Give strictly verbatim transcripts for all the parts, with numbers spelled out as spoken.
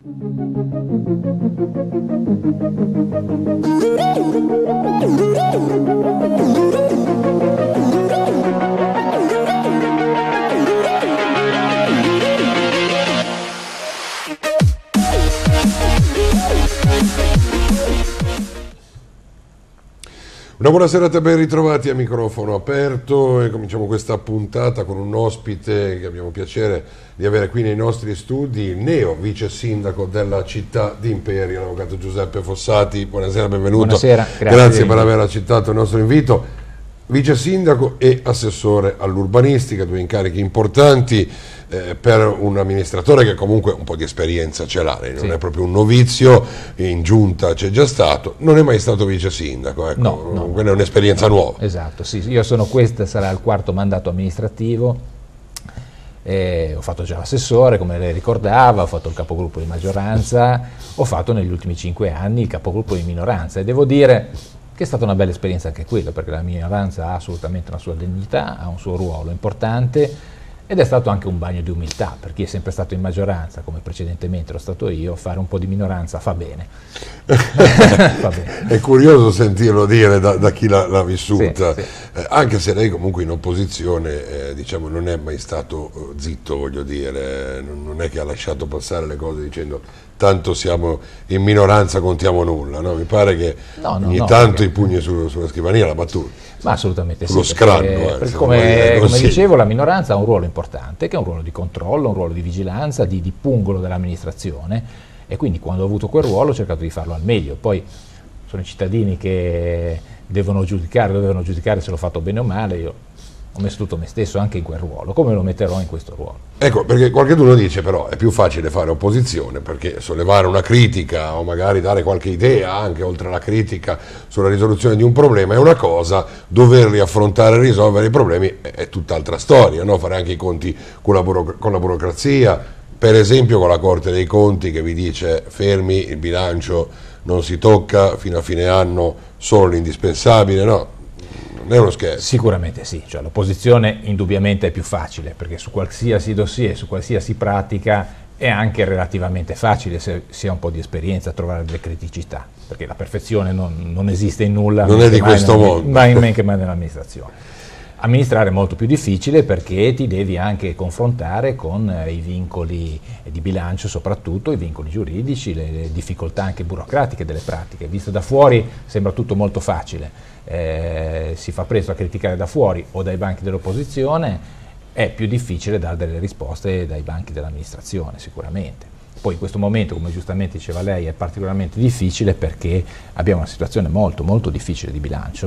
Una buona serata, ben ritrovati a microfono aperto e cominciamo questa puntata con un ospite che abbiamo piacere di avere qui nei nostri studi, il neo vice sindaco della città di Imperia, l'avvocato Giuseppe Fossati. Buonasera, benvenuto. Buonasera, grazie, grazie per aver accettato il nostro invito. Vice sindaco e assessore all'urbanistica, due incarichi importanti eh, per un amministratore che comunque un po' di esperienza ce l'ha, non sì. è proprio un novizio, in giunta c'è già stato, non è mai stato vice sindaco, ecco, no, no, quella è un'esperienza no, nuova. Esatto, sì, io sono, questo sarà il quarto mandato amministrativo, eh, ho fatto già l'assessore come lei ricordava, ho fatto il capogruppo di maggioranza, ho fatto negli ultimi cinque anni il capogruppo di minoranza e devo dire che è stata una bella esperienza anche quella, perché la minoranza ha assolutamente una sua dignità, ha un suo ruolo importante ed è stato anche un bagno di umiltà per chi è sempre stato in maggioranza, come precedentemente ero stato io. Fare un po' di minoranza fa bene. fa bene. È curioso sentirlo dire da, da chi l'ha vissuta, sì, sì. Eh, anche se lei comunque in opposizione eh, diciamo, non è mai stato uh, zitto, voglio dire, non, non è che ha lasciato passare le cose dicendo tanto siamo in minoranza, contiamo nulla, no? Mi pare che no, no, ogni no, tanto perché... i pugni su, sulla scrivania la battuta. Ma assolutamente sullo sì, scranno, perché, eh, perché come, come dicevo, la minoranza ha un ruolo importante, che è un ruolo di controllo, un ruolo di vigilanza, di, di pungolo dell'amministrazione, e quindi quando ho avuto quel ruolo ho cercato di farlo al meglio. Poi sono i cittadini che devono giudicare, devono giudicare se l'ho fatto bene o male. Io ho messo tutto me stesso anche in quel ruolo, come lo metterò in questo ruolo. Ecco, perché qualcuno dice però è più facile fare opposizione, perché sollevare una critica o magari dare qualche idea anche oltre alla critica sulla risoluzione di un problema è una cosa, doverli affrontare e risolvere i problemi è, è tutt'altra storia, no? Fare anche i conti con la, buro- con la burocrazia, per esempio con la Corte dei Conti che vi dice fermi, il bilancio non si tocca, fino a fine anno solo l'indispensabile, no? Non è uno scherzo. Sicuramente sì, cioè, l'opposizione indubbiamente è più facile, perché su qualsiasi dossier, su qualsiasi pratica è anche relativamente facile, se si ha un po' di esperienza, a trovare delle criticità, perché la perfezione non, non esiste in nulla, non è di questo mondo, mai men che mai nell'amministrazione. Amministrare è molto più difficile perché ti devi anche confrontare con eh, i vincoli di bilancio, soprattutto i vincoli giuridici, le, le difficoltà anche burocratiche delle pratiche. Visto da fuori sembra tutto molto facile, eh, si fa presto a criticare da fuori o dai banchi dell'opposizione, è più difficile dare delle risposte dai banchi dell'amministrazione sicuramente. Poi in questo momento, come giustamente diceva lei, è particolarmente difficile perché abbiamo una situazione molto molto difficile di bilancio.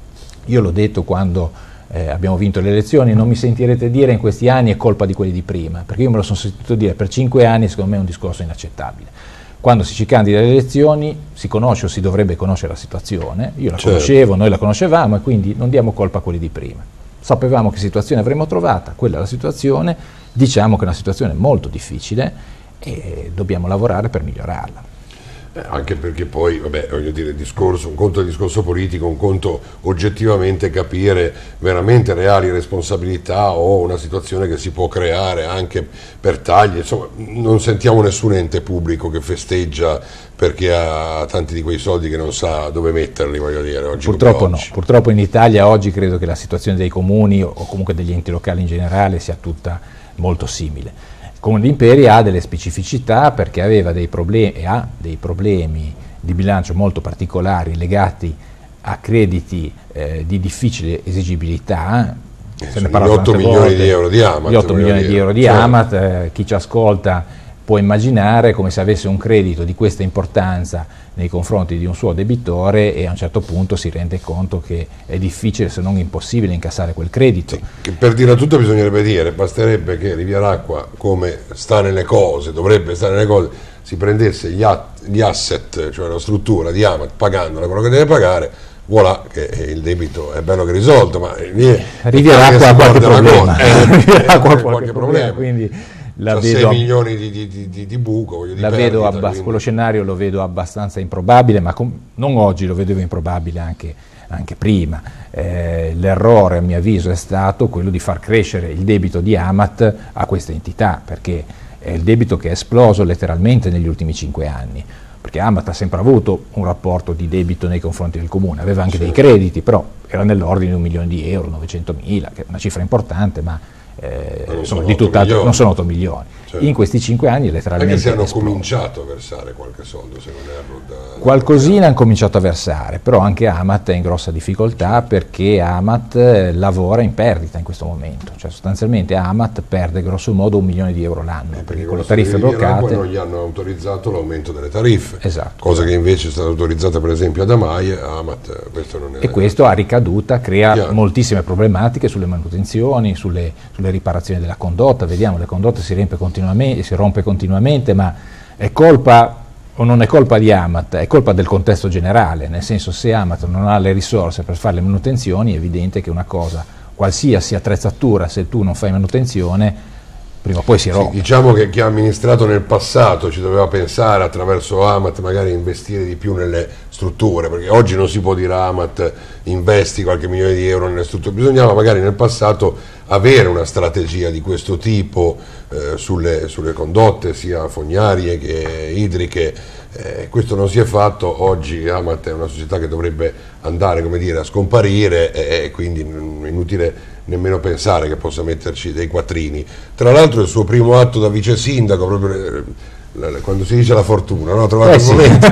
Io l'ho detto quando Eh, abbiamo vinto le elezioni, non mi sentirete dire in questi anni è colpa di quelli di prima, perché io me lo sono sentito dire per cinque anni, secondo me è un discorso inaccettabile. Quando si ci candida alle elezioni si conosce o si dovrebbe conoscere la situazione, io la certo. conoscevo, noi la conoscevamo e quindi non diamo colpa a quelli di prima. Sapevamo che situazione avremmo trovata, quella è la situazione, diciamo che è una situazione molto difficile e dobbiamo lavorare per migliorarla. Anche perché poi, vabbè, voglio dire, discorso, un conto è il discorso politico, un conto oggettivamente capire veramente reali responsabilità o una situazione che si può creare anche per tagli, insomma, non sentiamo nessun ente pubblico che festeggia perché ha tanti di quei soldi che non sa dove metterli, voglio dire, oggi purtroppo no, purtroppo in Italia oggi credo che la situazione dei comuni o comunque degli enti locali in generale sia tutta molto simile. Come l'Imperia ha delle specificità perché aveva dei problemi e ha dei problemi di bilancio molto particolari legati a crediti eh, di difficile esigibilità. Eh, se ne parla gli otto milioni volte, di euro di Amat. Gli otto milioni dire. di euro di cioè. Amat, eh, chi ci ascolta può immaginare come se avesse un credito di questa importanza nei confronti di un suo debitore e a un certo punto si rende conto che è difficile se non impossibile incassare quel credito. Sì, per dire tutto bisognerebbe dire, basterebbe che Riviaracqua, come sta nelle cose, dovrebbe stare nelle cose, si prendesse gli, gli asset, cioè la struttura di Amat, pagandola quello che deve pagare, voilà, che il debito è bello che risolto, ma Riviaracqua ha qualche problema, eh, Riviaracqua qualche, qualche problema, quindi la sei vedo, milioni di, di, di, di buco, voglio la dire, vedo abbast- quello scenario lo vedo abbastanza improbabile, ma com- non oggi, lo vedevo improbabile anche, anche prima. Eh, l'errore a mio avviso è stato quello di far crescere il debito di Amat a questa entità, perché è il debito che è esploso letteralmente negli ultimi cinque anni, perché Amat ha sempre avuto un rapporto di debito nei confronti del comune, aveva anche sì. dei crediti, però era nell'ordine di un milione di euro, novecentomila, che è una cifra importante, ma Eh, insomma, di tutt'altro non sono otto milioni. Certo. In questi cinque anni letteralmente anche se hanno esploso. cominciato a versare qualche soldo, se non erro, da, qualcosina da... hanno cominciato a versare, però anche Amat è in grossa difficoltà perché Amat lavora in perdita in questo momento, cioè sostanzialmente Amat perde grosso modo un milione di euro l'anno, eh, perché con le tariffe bloccate non gli hanno autorizzato l'aumento delle tariffe, esatto, cosa che invece è stata autorizzata per esempio ad Amaie. Amat questo non è, e questo ha ricaduta, crea chiaro. moltissime problematiche sulle manutenzioni, sulle, sulle riparazioni della condotta. Vediamo, la condotta si riempie continuamente, si rompe continuamente, ma è colpa o non è colpa di Amat, è colpa del contesto generale, nel senso, se Amat non ha le risorse per fare le manutenzioni è evidente che una cosa, qualsiasi attrezzatura, se tu non fai manutenzione prima o poi si rompe. Sì, diciamo che chi ha amministrato nel passato ci doveva pensare attraverso Amat magari investire di più nelle strutture, perché oggi non si può dire a Amat investi qualche milione di euro nelle strutture, bisognava magari nel passato avere una strategia di questo tipo eh, sulle, sulle condotte sia fognarie che idriche. Eh, questo non si è fatto. Oggi Amat è una società che dovrebbe andare, come dire, a scomparire e, e quindi è inutile nemmeno pensare che possa metterci dei quattrini. Tra l'altro il suo primo atto da vice sindaco, proprio quando si dice la fortuna, no? Ha trovato eh il sì. momento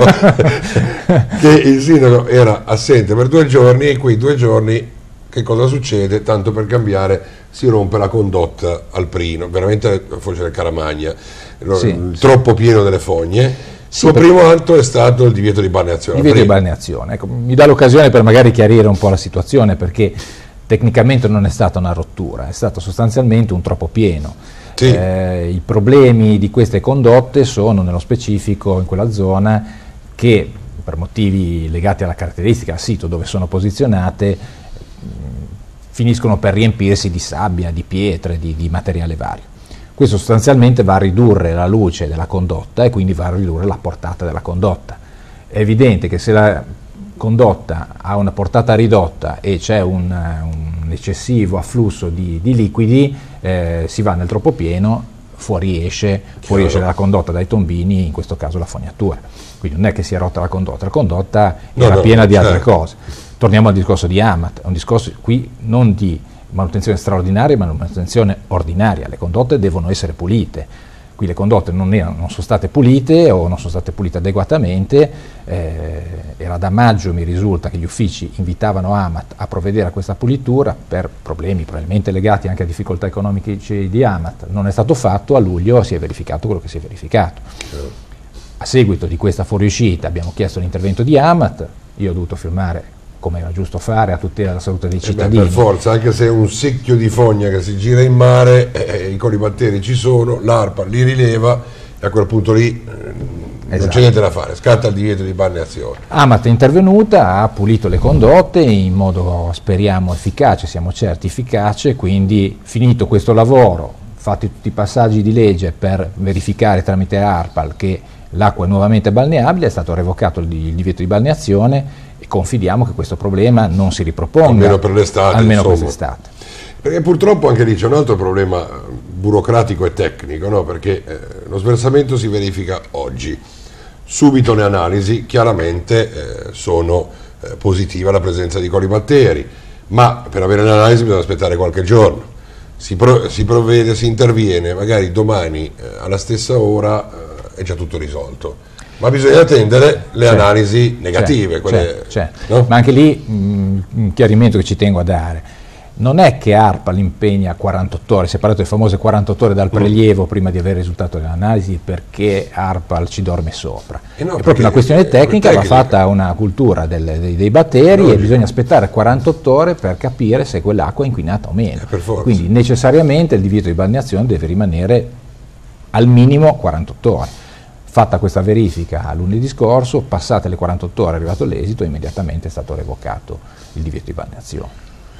che il sindaco era assente per due giorni e quei due giorni che cosa succede? Tanto per cambiare si rompe la condotta al Prino, veramente forse del Caramagna, sì, troppo sì. pieno delle fogne. Il sì, suo primo atto è stato il divieto di balneazione. Il divieto di balneazione, ecco, mi dà l'occasione per magari chiarire un po' la situazione, perché tecnicamente non è stata una rottura, è stato sostanzialmente un troppo pieno. Sì. Eh, I problemi di queste condotte sono nello specifico in quella zona che per motivi legati alla caratteristica, al sito dove sono posizionate, mh, finiscono per riempirsi di sabbia, di pietre, di, di materiale vario. Questo sostanzialmente va a ridurre la luce della condotta e quindi va a ridurre la portata della condotta. È evidente che se la condotta ha una portata ridotta e c'è un, un eccessivo afflusso di, di liquidi, eh, si va nel troppo pieno, fuoriesce, fuoriesce dalla condotta, dai tombini, in questo caso la fognatura. Quindi non è che si è rotta la condotta, la condotta no, era no, piena di altre certo. cose. Torniamo al discorso di Amat, è un discorso qui non di manutenzione straordinaria, ma manutenzione ordinaria. Le condotte devono essere pulite. Qui le condotte non, erano, non sono state pulite o non sono state pulite adeguatamente. Eh, era da maggio, mi risulta, che gli uffici invitavano Amat a provvedere a questa pulitura per problemi probabilmente legati anche a difficoltà economiche di Amat. Non è stato fatto, a luglio si è verificato quello che si è verificato. A seguito di questa fuoriuscita abbiamo chiesto l'intervento di Amat, io ho dovuto firmare, come era giusto fare, a tutela della salute dei cittadini. Eh beh, per forza, anche se è un secchio di fogna che si gira in mare, eh, i colibatteri ci sono, l'ARPA li rileva e a quel punto lì eh, esatto. non c'è niente da fare, scatta il divieto di balneazione. Amat è intervenuta, ha pulito le condotte in modo, speriamo, efficace, siamo certi efficace, quindi finito questo lavoro, fatti tutti i passaggi di legge per verificare tramite ARPAL che l'acqua è nuovamente balneabile, è stato revocato il divieto di balneazione e confidiamo che questo problema non si riproponga, almeno per l'estate. Almeno per l'estate. Perché purtroppo anche lì c'è un altro problema burocratico e tecnico, no? Perché eh, lo sversamento si verifica oggi, subito le analisi chiaramente eh, sono eh, positive alla presenza di colibatteri, ma per avere l'analisi bisogna aspettare qualche giorno, si, pro si provvede, si interviene, magari domani eh, alla stessa ora eh, è già tutto risolto. Ma bisogna attendere le certo, analisi negative. certo, quelle, certo, certo. No? Ma anche lì mh, un chiarimento che ci tengo a dare. Non è che ARPAL impegna quarantotto ore, si è parlato delle famose quarantotto ore dal prelievo mm. prima di avere il risultato dell'analisi perché ARPAL ci dorme sopra. Eh no, è proprio una questione tecnica, tecnica, va fatta una cultura delle, dei, dei batteri no, e bisogna aspettare quarantotto ore per capire se quell'acqua è inquinata o meno. Eh, Quindi necessariamente il divieto di balneazione deve rimanere al minimo quarantotto ore. Fatta questa verifica a lunedì scorso, passate le quarantotto ore, è arrivato l'esito, immediatamente è stato revocato il divieto di balneazione.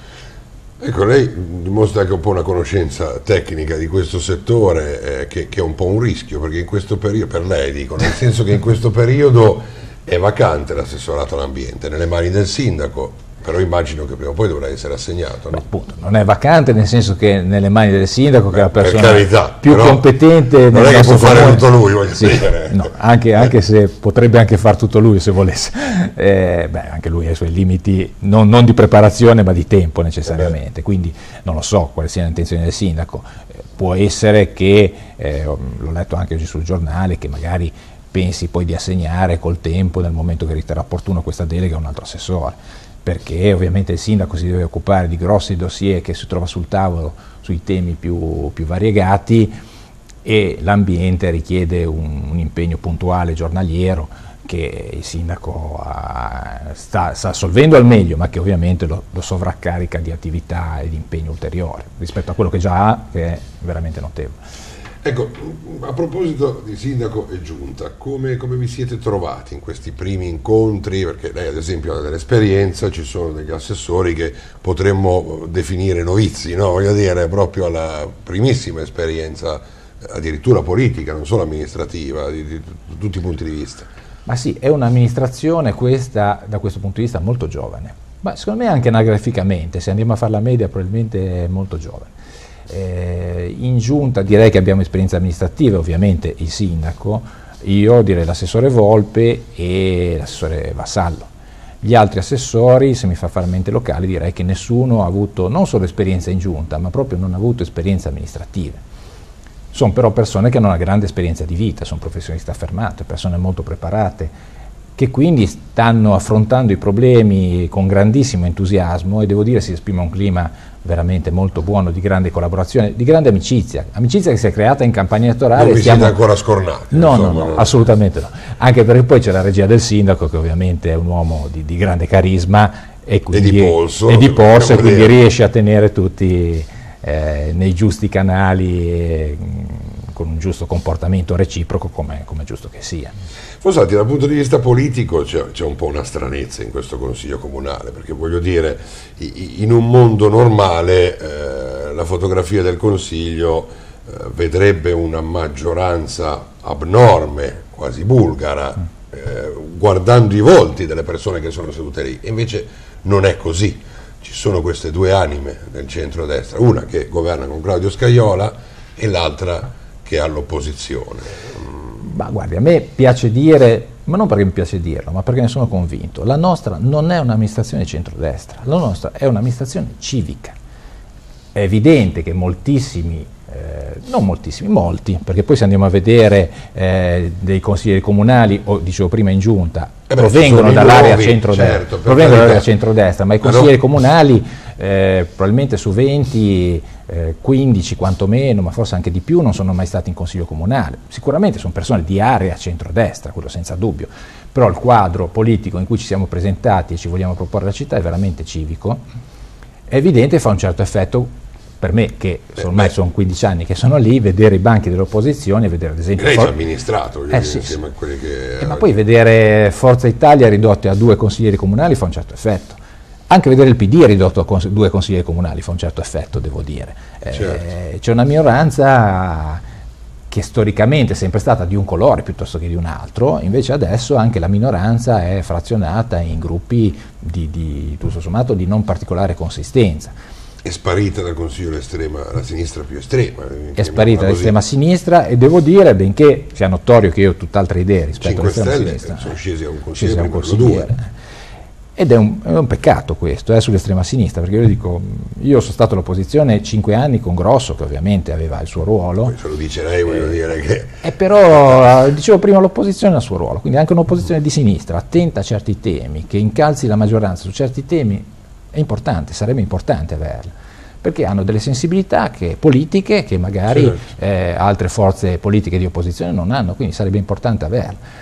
Ecco, lei dimostra anche un po' una conoscenza tecnica di questo settore, eh, che, che è un po' un rischio, perché in questo periodo, per lei dico, nel senso che in questo periodo è vacante l'assessorato all'ambiente, nelle mani del sindaco, Però immagino che prima o poi dovrà essere assegnato. No? Beh, appunto, non è vacante, nel senso che nelle mani del sindaco, Beh, che è la persona carità, più competente non nel è che può comune. fare tutto lui, voglio sì, dire. No, anche, anche se potrebbe anche far tutto lui se volesse. Eh, beh, anche lui ha i suoi limiti, non, non di preparazione ma di tempo necessariamente, eh quindi non lo so quale sia l'intenzione del sindaco. Eh, può essere che, eh, l'ho letto anche oggi sul giornale, che magari pensi poi di assegnare col tempo, nel momento che riterrà opportuno, questa delega a un altro assessore, perché ovviamente il sindaco si deve occupare di grossi dossier che si trova sul tavolo sui temi più, più variegati, e l'ambiente richiede un, un impegno puntuale giornaliero che il sindaco ha, sta, sta assolvendo al meglio, ma che ovviamente lo, lo sovraccarica di attività e di impegno ulteriore rispetto a quello che già ha, che è veramente notevole. Ecco, a proposito di sindaco e giunta, come, come vi siete trovati in questi primi incontri? Perché lei ad esempio ha dell'esperienza, ci sono degli assessori che potremmo definire novizi, no? Voglio dire, proprio alla primissima esperienza, addirittura politica, non solo amministrativa, di, di, di tutti i punti di vista. Ma sì, è un'amministrazione questa, da questo punto di vista, molto giovane, ma secondo me anche anagraficamente, se andiamo a fare la media probabilmente è molto giovane. Eh, in giunta direi che abbiamo esperienza amministrativa, ovviamente il sindaco, io direi l'assessore Volpe e l'assessore Vassallo. Gli altri assessori, se mi fa fare mente locale, direi che nessuno ha avuto non solo esperienza in giunta, ma proprio non ha avuto esperienze amministrative. Sono però persone che hanno una grande esperienza di vita, sono professionisti affermati, persone molto preparate, che quindi stanno affrontando i problemi con grandissimo entusiasmo, e devo dire si esprime un clima veramente molto buono, di grande collaborazione, di grande amicizia, amicizia che si è creata in campagna elettorale. Non vi stiamo... siete ancora scornati? No, insomma, no, no, no, assolutamente no, anche perché poi c'è la regia del sindaco, che ovviamente è un uomo di, di grande carisma e, quindi, e di polso, e, di polso, e quindi riesce a tenere tutti eh, nei giusti canali, e, mh, con un giusto comportamento reciproco, come è giusto che sia. Fossati, dal punto di vista politico c'è, c'è un po' una stranezza in questo Consiglio Comunale, perché voglio dire, in un mondo normale eh, la fotografia del Consiglio eh, vedrebbe una maggioranza abnorme, quasi bulgara, eh, guardando i volti delle persone che sono sedute lì, e invece non è così. Ci sono queste due anime nel centro-destra, una che governa con Claudio Scajola e l'altra che è all'opposizione. Ma guardi, a me piace dire, ma non perché mi piace dirlo, ma perché ne sono convinto, la nostra non è un'amministrazione centrodestra, la nostra è un'amministrazione civica. È evidente che moltissimi, eh, non moltissimi, molti, perché poi se andiamo a vedere eh, dei consiglieri comunali, o dicevo prima in giunta, eh beh, provengono dall'area centrodestra, certo, provengono dall'area centrodestra, ma i consiglieri no. comunali eh, probabilmente su venti, eh, quindici quantomeno, ma forse anche di più, non sono mai stati in consiglio comunale. Sicuramente sono persone di area centrodestra, quello senza dubbio, però il quadro politico in cui ci siamo presentati e ci vogliamo proporre la città è veramente civico. È evidente, fa un certo effetto per me, che Beh, ormai beh. sono quindici anni che sono lì, vedere i banchi dell'opposizione, vedere ad esempio... Lei ci ha For- amministrato, eh, sì, insieme sì. a quelli che... Eh, ma poi vedere Forza Italia ridotte a due consiglieri comunali fa un certo effetto. Anche vedere il P D ridotto a cons- due consiglieri comunali fa un certo effetto, devo dire. Eh, Certo. C'è una minoranza che storicamente è sempre stata di un colore piuttosto che di un altro, invece adesso anche la minoranza è frazionata in gruppi di, di tutto sommato di non particolare consistenza. È sparita dal Consiglio l'estrema, la sinistra più estrema. È sparita l'estrema sinistra, e devo dire, benché sia notorio che io ho tutt'altre idee rispetto all'estrema sinistra, sono scesi a un scesi a un consigliere, consigliere. Ed è un, è un peccato questo, eh, sull'estrema sinistra, perché io dico, io sono stato all'opposizione cinque anni con Grosso, che ovviamente aveva il suo ruolo. Poi se lo dice lei, voglio eh, dire che... E però, dicevo prima, l'opposizione ha il suo ruolo, quindi anche un'opposizione di sinistra, attenta a certi temi, che incalzi la maggioranza su certi temi, è importante, sarebbe importante averla, perché hanno delle sensibilità che, politiche che magari certo. eh, altre forze politiche di opposizione non hanno, quindi sarebbe importante averla.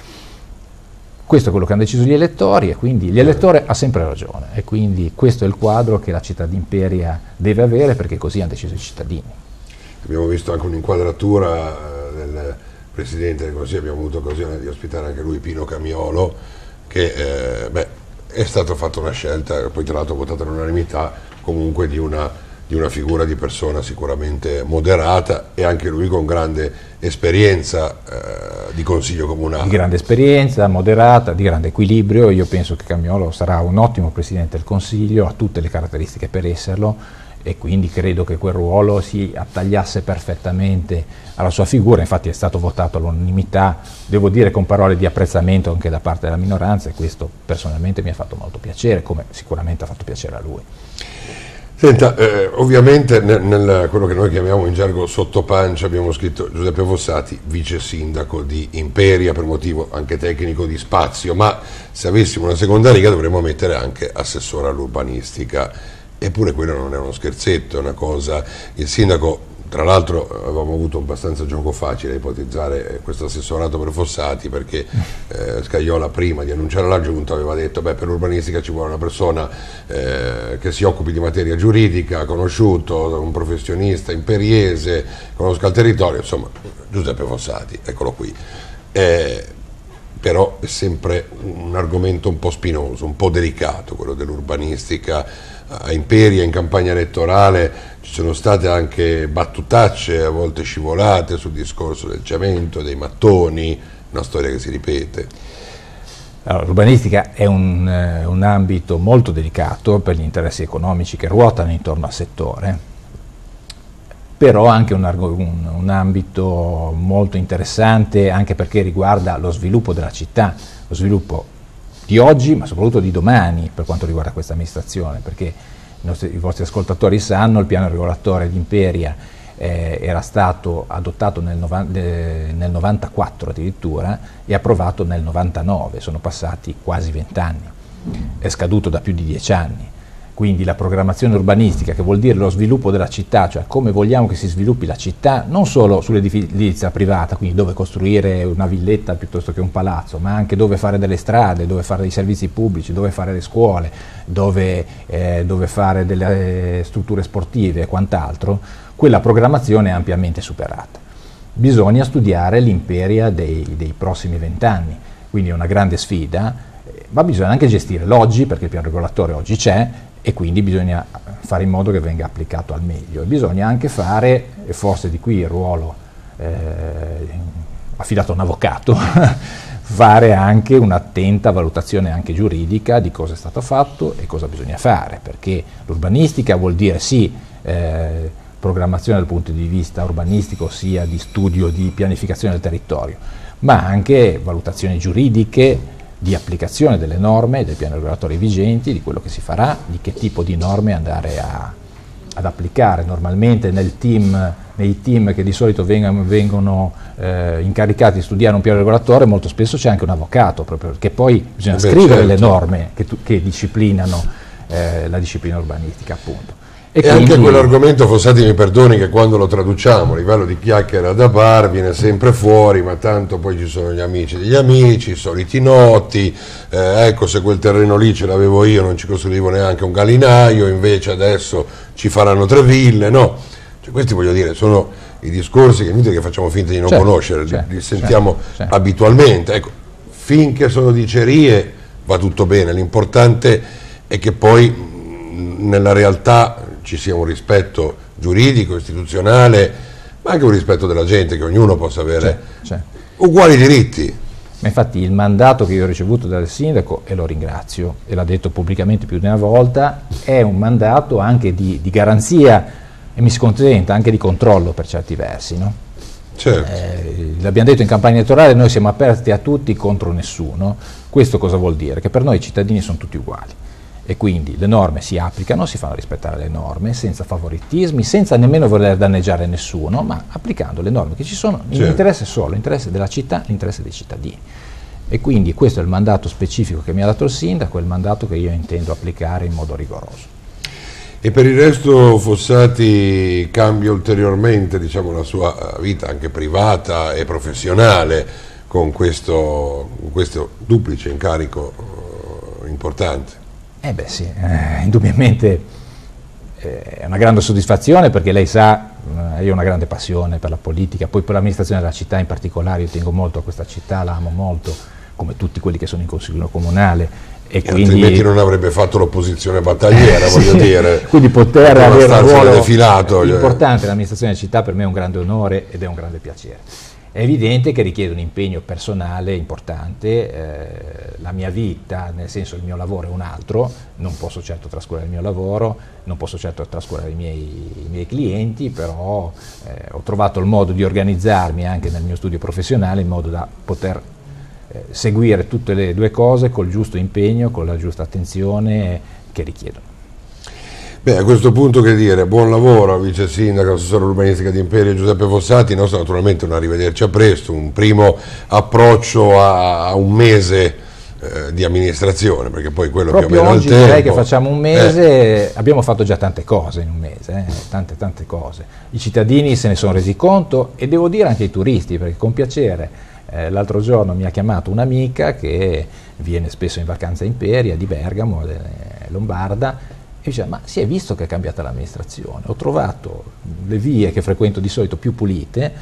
Questo è quello che hanno deciso gli elettori, e quindi gli elettori ha sempre ragione, e quindi questo è il quadro che la città di Imperia deve avere, perché così hanno deciso i cittadini. Abbiamo visto anche un'inquadratura del Presidente del Consiglio, abbiamo avuto occasione di ospitare anche lui, Pino Camiolo, che eh, beh, è stata fatta una scelta, poi tra l'altro votata all'unanimità, comunque di una di una figura di persona sicuramente moderata e anche lui con grande esperienza eh, di consiglio comunale. Di grande esperienza, moderata, di grande equilibrio. Io penso che Cagniolo sarà un ottimo Presidente del Consiglio, ha tutte le caratteristiche per esserlo, e quindi credo che quel ruolo si attagliasse perfettamente alla sua figura. Infatti è stato votato all'unanimità, devo dire con parole di apprezzamento anche da parte della minoranza, e questo personalmente mi ha fatto molto piacere, come sicuramente ha fatto piacere a lui. Senta, eh, ovviamente nel, nel quello che noi chiamiamo in gergo sottopancia abbiamo scritto Giuseppe Fossati, vice sindaco di Imperia, per motivo anche tecnico di spazio, ma se avessimo una seconda riga dovremmo mettere anche assessore all'urbanistica, eppure quello non è uno scherzetto, è una cosa, il sindaco, tra l'altro avevamo avuto abbastanza gioco facile a ipotizzare questo assessorato per Fossati, perché eh, Scajola prima di annunciare la giunta aveva detto beh, per l'urbanistica ci vuole una persona eh, che si occupi di materia giuridica, conosciuto, un professionista imperiese, conosca il territorio, insomma Giuseppe Fossati, eccolo qui. Eh, però è sempre un argomento un po' spinoso, un po' delicato quello dell'urbanistica. A Imperia in campagna elettorale ci sono state anche battutacce, a volte scivolate sul discorso del cemento, dei mattoni, una storia che si ripete. Allora, l'urbanistica è un, eh, un ambito molto delicato per gli interessi economici che ruotano intorno al settore, però anche un, un, un ambito molto interessante anche perché riguarda lo sviluppo della città, lo sviluppo di oggi ma soprattutto di domani per quanto riguarda questa amministrazione, perché i, nostri, i vostri ascoltatori sanno il piano regolatore di Imperia eh, era stato adottato nel, eh, nel novantaquattro addirittura e approvato nel novantanove, sono passati quasi vent'anni, è scaduto da più di dieci anni. Quindi la programmazione urbanistica, che vuol dire lo sviluppo della città, cioè come vogliamo che si sviluppi la città, non solo sull'edilizia privata, quindi dove costruire una villetta piuttosto che un palazzo, ma anche dove fare delle strade, dove fare dei servizi pubblici, dove fare le scuole, dove, eh, dove fare delle eh, strutture sportive e quant'altro, quella programmazione è ampiamente superata. Bisogna studiare l'Imperia dei, dei prossimi vent'anni, quindi è una grande sfida, eh, ma bisogna anche gestire l'oggi, perché il piano regolatore oggi c'è, e quindi bisogna fare in modo che venga applicato al meglio. E bisogna anche fare, e forse di qui il ruolo eh, affidato a un avvocato, fare anche un'attenta valutazione anche giuridica di cosa è stato fatto e cosa bisogna fare, perché l'urbanistica vuol dire sì, eh, programmazione dal punto di vista urbanistico, sia di studio di pianificazione del territorio, ma anche valutazioni giuridiche, di applicazione delle norme, dei piani regolatori vigenti, di quello che si farà, di che tipo di norme andare a, ad applicare. Normalmente nel team, nei team che di solito vengono, vengono eh, incaricati di studiare un piano regolatore, molto spesso c'è anche un avvocato, proprio perché poi bisogna Beh, scrivere certo. le norme che, che disciplinano eh, la disciplina urbanistica, appunto. E, e quindi... anche quell'argomento, Fossati mi perdoni, che quando lo traduciamo a livello di chiacchiera da bar viene sempre fuori, ma tanto poi ci sono gli amici degli amici, i soliti noti, eh, ecco se quel terreno lì ce l'avevo io non ci costruivo neanche un gallinaio, invece adesso ci faranno tre ville, no? Cioè, questi voglio dire sono i discorsi che, che facciamo finta di non certo, conoscere, certo, li, li sentiamo certo, certo. abitualmente, ecco, finché sono dicerie va tutto bene, l'importante è che poi mh, nella realtà ci sia un rispetto giuridico, istituzionale, ma anche un rispetto della gente, che ognuno possa avere c'è, c'è. uguali diritti. Ma infatti il mandato che io ho ricevuto dal sindaco, e lo ringrazio, e l'ha detto pubblicamente più di una volta, è un mandato anche di, di garanzia, e mi si consenta anche di controllo per certi versi, no? Certo. Eh, l'abbiamo detto in campagna elettorale, noi siamo aperti a tutti contro nessuno. Questo cosa vuol dire? Che per noi i cittadini sono tutti uguali. E quindi le norme si applicano, si fanno rispettare le norme senza favoritismi, senza nemmeno voler danneggiare nessuno, ma applicando le norme che ci sono, certo. l'interesse solo, l'interesse della città, l'interesse dei cittadini. E quindi questo è il mandato specifico che mi ha dato il sindaco, è il mandato che io intendo applicare in modo rigoroso. E per il resto Fossati cambia ulteriormente, diciamo, la sua vita anche privata e professionale con questo, con questo duplice incarico uh, importante. Eh beh sì, eh, indubbiamente eh, è una grande soddisfazione, perché lei sa, eh, io ho una grande passione per la politica, poi per l'amministrazione della città in particolare, io tengo molto a questa città, la amo molto, come tutti quelli che sono in consiglio comunale, E, e quindi, altrimenti non avrebbe fatto l'opposizione battagliera, sì, voglio dire. Quindi poter avere un ruolo defilato, importante nell'amministrazione della città per me è un grande onore ed è un grande piacere. È evidente che richiede un impegno personale importante, eh, la mia vita, nel senso il mio lavoro è un altro, non posso certo trascurare il mio lavoro, non posso certo trascurare i miei, i miei clienti, però eh, ho trovato il modo di organizzarmi anche nel mio studio professionale in modo da poter eh, seguire tutte le due cose col giusto impegno, con la giusta attenzione che richiedono. Beh, a questo punto che dire, buon lavoro vice sindaco, assessore urbanistica di Imperia Giuseppe Fossati, nostro naturalmente un arrivederci a presto, un primo approccio a, a un mese eh, di amministrazione, perché poi quello proprio più o meno oggi il tempo. Direi che facciamo un mese, eh. abbiamo fatto già tante cose in un mese, eh, tante tante cose, i cittadini se ne sono resi conto e devo dire anche i turisti, perché con piacere eh, l'altro giorno mi ha chiamato un'amica che viene spesso in vacanza a Imperia, di Bergamo, Lombarda, e dice, ma si è visto che è cambiata l'amministrazione, ho trovato le vie che frequento di solito più pulite,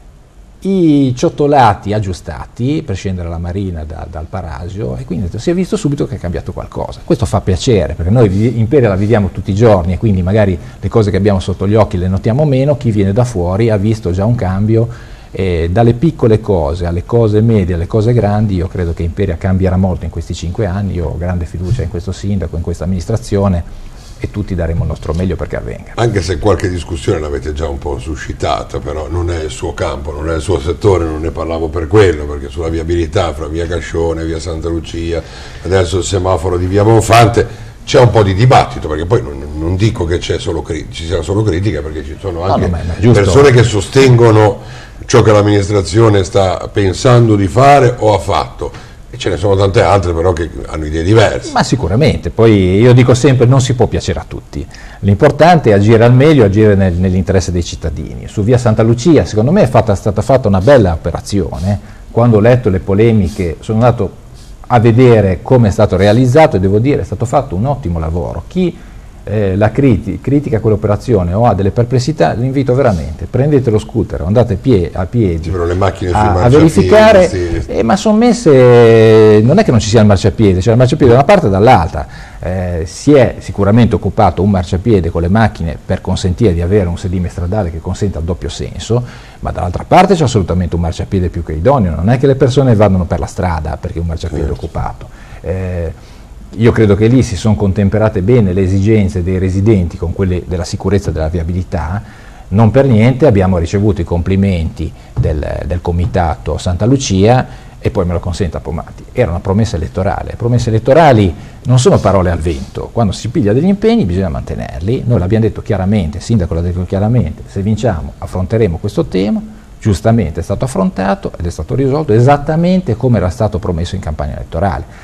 i ciottolati aggiustati per scendere alla marina da, dal Parasio, e quindi si è visto subito che è cambiato qualcosa. Questo fa piacere, perché noi in Imperia la viviamo tutti i giorni e quindi magari le cose che abbiamo sotto gli occhi le notiamo meno, chi viene da fuori ha visto già un cambio. E dalle piccole cose alle cose medie, alle cose grandi, io credo che Imperia cambierà molto in questi cinque anni, io ho grande fiducia in questo sindaco, in questa amministrazione, e tutti daremo il nostro meglio perché avvenga. Anche se qualche discussione l'avete già un po' suscitata, però non è il suo campo, non è il suo settore, non ne parlavo per quello, perché sulla viabilità fra via Cascione, via Santa Lucia, adesso il semaforo di via Bonfante, c'è un po' di dibattito, perché poi non, non dico che c'è solo ci sia solo critica, perché ci sono anche no, no, persone che sostengono ciò che l'amministrazione sta pensando di fare o ha fatto, e ce ne sono tante altre però che hanno idee diverse. Ma sicuramente, poi io dico sempre non si può piacere a tutti, l'importante è agire al meglio, agire nel, nell'interesse dei cittadini. Su via Santa Lucia secondo me è fatta, stata fatta una bella operazione, quando ho letto le polemiche sono andato a vedere come è stato realizzato e devo dire è stato fatto un ottimo lavoro. Chi eh, la criti, critica quell'operazione o ha delle perplessità, l'invito veramente, prendete lo scooter, andate pie, a piedi le macchine a, a verificare, sì. eh, ma sono messe, non è che non ci sia il marciapiede, c'è il marciapiede da una parte e dall'altra, eh, si è sicuramente occupato un marciapiede con le macchine per consentire di avere un sedime stradale che consenta il doppio senso, ma dall'altra parte c'è assolutamente un marciapiede più che idoneo, non è che le persone vadano per la strada perché un marciapiede è occupato. Eh, Io credo che lì si sono contemperate bene le esigenze dei residenti con quelle della sicurezza e della viabilità. Non per niente abbiamo ricevuto i complimenti del, del comitato Santa Lucia, e poi me lo consenta Pomati, era una promessa elettorale. Promesse elettorali non sono parole al vento, quando si piglia degli impegni bisogna mantenerli. Noi l'abbiamo detto chiaramente, il sindaco l'ha detto chiaramente, se vinciamo affronteremo questo tema, giustamente è stato affrontato ed è stato risolto esattamente come era stato promesso in campagna elettorale.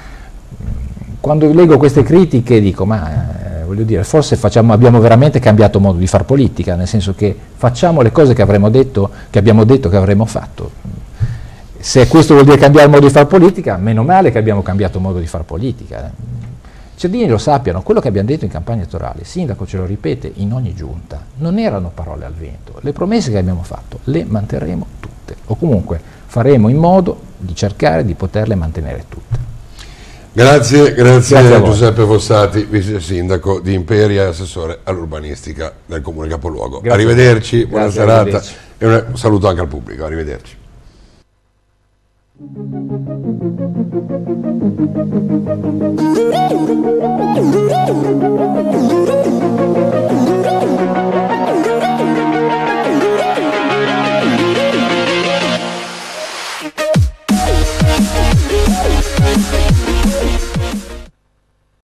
Quando leggo queste critiche dico, ma eh, voglio dire, forse facciamo, abbiamo veramente cambiato modo di far politica, nel senso che facciamo le cose che avremmo detto, che abbiamo detto che avremmo fatto. Se questo vuol dire cambiare modo di far politica, meno male che abbiamo cambiato modo di far politica. I cittadini lo sappiano, quello che abbiamo detto in campagna elettorale, il sindaco ce lo ripete in ogni giunta, non erano parole al vento, le promesse che abbiamo fatto le manterremo tutte, o comunque faremo in modo di cercare di poterle mantenere tutte. Grazie, grazie, grazie a Giuseppe Fossati, vice sindaco di Imperia e assessore all'urbanistica del comune capoluogo. Grazie. Arrivederci, buona grazie, serata arrivederci. E un saluto anche al pubblico, arrivederci.